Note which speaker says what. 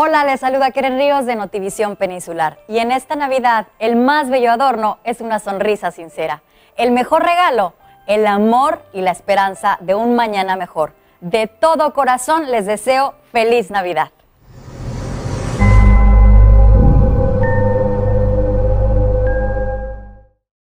Speaker 1: Hola, les saluda Keren Ríos de Notivisión Peninsular. Y en esta Navidad, el más bello adorno es una sonrisa sincera. El mejor regalo, el amor y la esperanza de un mañana mejor. De todo corazón les deseo feliz Navidad.